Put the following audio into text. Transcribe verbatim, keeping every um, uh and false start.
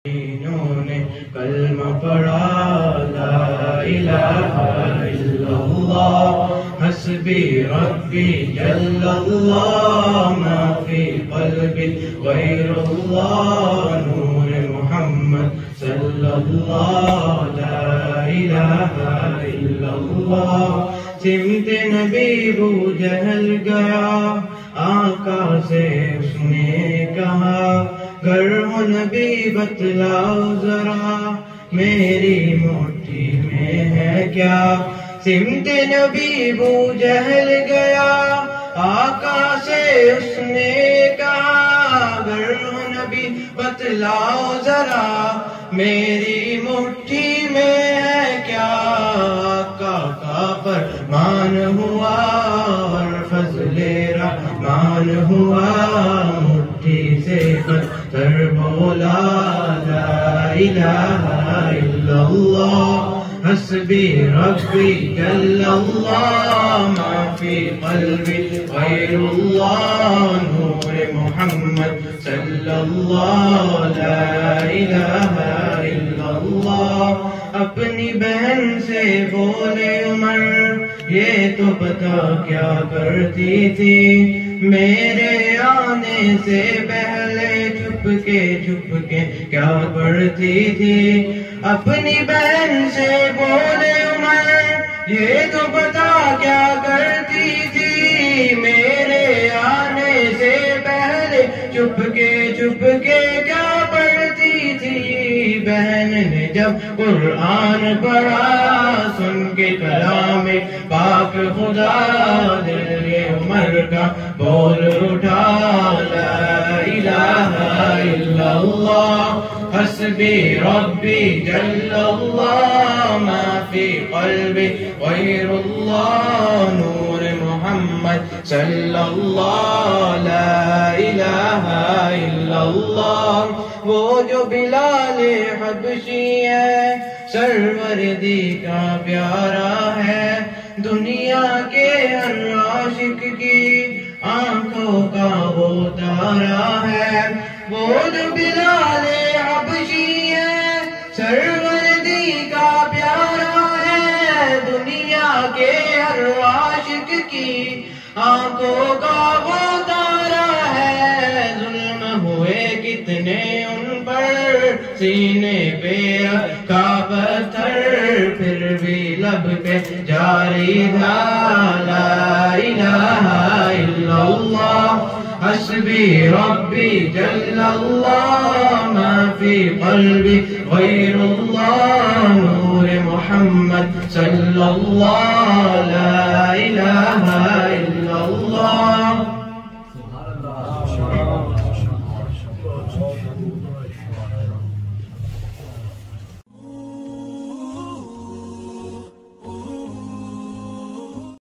انہوں نے کلمہ پڑھا لا الہ الا اللہ حسبی ربی جل اللہ ما فی قلبی غیر اللہ نور محمد صلی اللہ لا الہ الا اللہ سمت نبی بو جہل گیا آقا سے اس نے کہا گر ہو نبی بتلاؤ ذرا میری مٹھی میں ہے کیا سمت نبی بو جہل گیا آقا سے اس نے کہا گر ہو نبی بتلاؤ ذرا میری مٹھی میں ہے کیا آقا کا فرمان ہوا اور فضل رحمان ہوا مٹھی سے پتھر بولا لا الہ الا اللہ حسبی ربی جل اللہ ما فی قلبی غیر اللہ نور محمد صلی اللہ لا الہ الا اللہ اپنی بہن سے بولے عمر یہ تو پتا کیا کرتی تھی میرے آنے سے پہلے چھپ کے چھپ کے کیا پڑھتی تھی اپنی بہن سے بولے عمر یہ تو پتا کیا کرتی تھی میرے آنے سے پہلے چھپ کے چھپ کے کیا پڑھتی تھی بہن نے جب قرآن پڑھا سن کے کلام پاک خدا دل عمر کا بول اٹھا لا الہ الا اللہ حسبی ربی جل اللہ ما فی قلبی غیر اللہ نور محمد صلی اللہ لا الہ الا اللہ وہ جو بلال حبشی ہے سروردی کا پیارا ہے دنیا کے ہر عاشق کی آنکھوں کا وہ تارا ہے وہ جو بلال حبشی ہے سروردی کا پیارا ہے دنیا کے ہر عاشق کی آنکھوں کا وہ تارا ہے ظلم ہوئے کتنے ان پر سینے پہ رکھا پتھر پھر بھی لب پہ جاری تھا لا الہ الا اللہ حسبی ربی جل اللہ ما فی قلبی غیر اللہ نور محمد صلی اللہ لا الہ الا اللہ